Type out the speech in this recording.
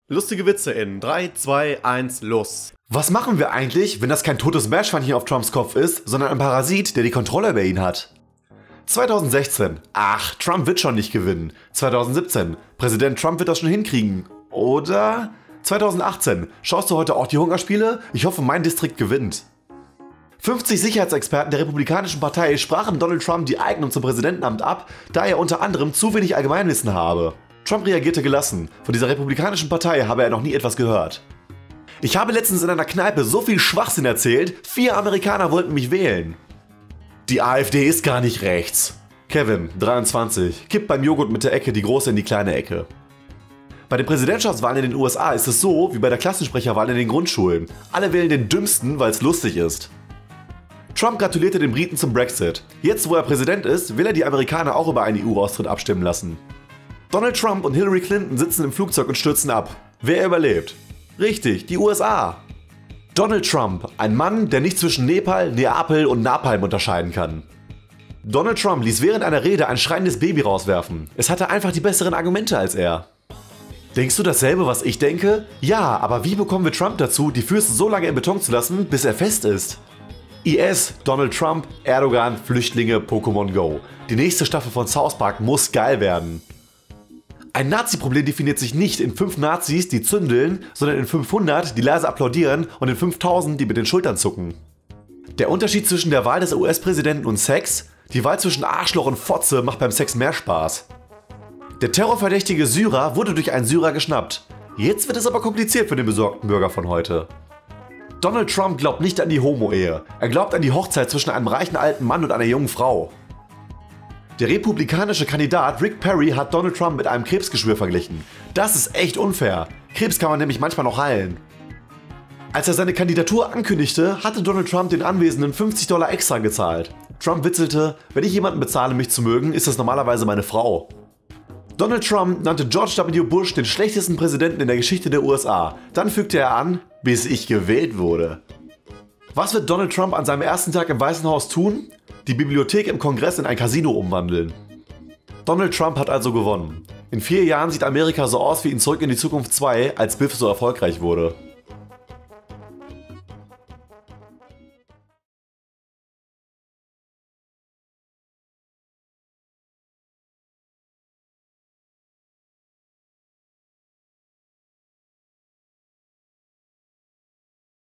Lustige Witze in 3, 2, 1, los. Was machen wir eigentlich, wenn das kein totes Meerschweinchen auf Trumps Kopf ist, sondern ein Parasit, der die Kontrolle über ihn hat? 2016. Ach, Trump wird schon nicht gewinnen. 2017. Präsident Trump wird das schon hinkriegen. Oder? 2018. Schaust du heute auch die Hungerspiele? Ich hoffe, mein Distrikt gewinnt. 50 Sicherheitsexperten der Republikanischen Partei sprachen Donald Trump die Eignung zum Präsidentenamt ab, da er unter anderem zu wenig Allgemeinwissen habe. Trump reagierte gelassen. Von dieser Republikanischen Partei habe er noch nie etwas gehört. Ich habe letztens in einer Kneipe so viel Schwachsinn erzählt, 4 Amerikaner wollten mich wählen. Die AfD ist gar nicht rechts. Kevin, 23, kippt beim Joghurt mit der Ecke die große in die kleine Ecke. Bei den Präsidentschaftswahlen in den USA ist es so wie bei der Klassensprecherwahl in den Grundschulen. Alle wählen den Dümmsten, weil es lustig ist. Trump gratulierte den Briten zum Brexit. Jetzt, wo er Präsident ist, will er die Amerikaner auch über einen EU-Austritt abstimmen lassen. Donald Trump und Hillary Clinton sitzen im Flugzeug und stürzen ab. Wer überlebt? Richtig, die USA. Donald Trump, ein Mann, der nicht zwischen Nepal, Neapel und Napalm unterscheiden kann. Donald Trump ließ während einer Rede ein schreiendes Baby rauswerfen. Es hatte einfach die besseren Argumente als er. Denkst du dasselbe, was ich denke? Ja, aber wie bekommen wir Trump dazu, die Füße so lange im Beton zu lassen, bis er fest ist? IS, Donald Trump, Erdogan, Flüchtlinge, Pokémon Go. Die nächste Staffel von South Park muss geil werden. Ein Nazi-Problem definiert sich nicht in 5 Nazis, die zündeln, sondern in 500, die leise applaudieren und in 5000, die mit den Schultern zucken. Der Unterschied zwischen der Wahl des US-Präsidenten und Sex? Die Wahl zwischen Arschloch und Fotze macht beim Sex mehr Spaß. Der terrorverdächtige Syrer wurde durch einen Syrer geschnappt. Jetzt wird es aber kompliziert für den besorgten Bürger von heute. Donald Trump glaubt nicht an die Homo-Ehe. Er glaubt an die Hochzeit zwischen einem reichen alten Mann und einer jungen Frau. Der republikanische Kandidat Rick Perry hat Donald Trump mit einem Krebsgeschwür verglichen. Das ist echt unfair. Krebs kann man nämlich manchmal noch heilen. Als er seine Kandidatur ankündigte, hatte Donald Trump den Anwesenden $50 extra gezahlt. Trump witzelte, wenn ich jemanden bezahle, mich zu mögen, ist das normalerweise meine Frau. Donald Trump nannte George W. Bush den schlechtesten Präsidenten in der Geschichte der USA. Dann fügte er an, bis ich gewählt wurde. Was wird Donald Trump an seinem ersten Tag im Weißen Haus tun? Die Bibliothek im Kongress in ein Casino umwandeln. Donald Trump hat also gewonnen. In 4 Jahren sieht Amerika so aus wie in Zurück in die Zukunft 2, als Biff so erfolgreich wurde.